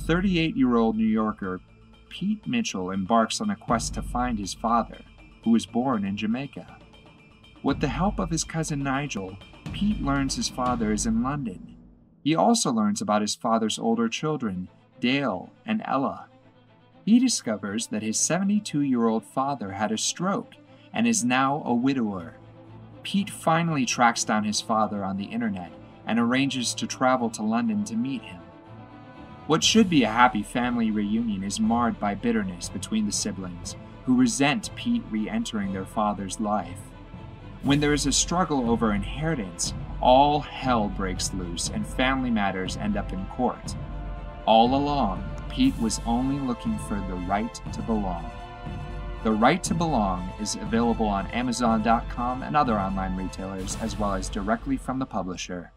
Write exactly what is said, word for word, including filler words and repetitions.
thirty-eight-year-old New Yorker Pete Mitchell embarks on a quest to find his father, who was born in Jamaica. With the help of his cousin Nigel, Pete learns his father is in London. He also learns about his father's older children, Dale and Ella. He discovers that his seventy-two-year-old father had a stroke and is now a widower. Pete finally tracks down his father on the internet and arranges to travel to London to meet him. What should be a happy family reunion is marred by bitterness between the siblings, who resent Pete re-entering their father's life. When there is a struggle over inheritance, all hell breaks loose and family matters end up in court. All along, Pete was only looking for the right to belong. The Right to Belong is available on Amazon dot com and other online retailers, as well as directly from the publisher.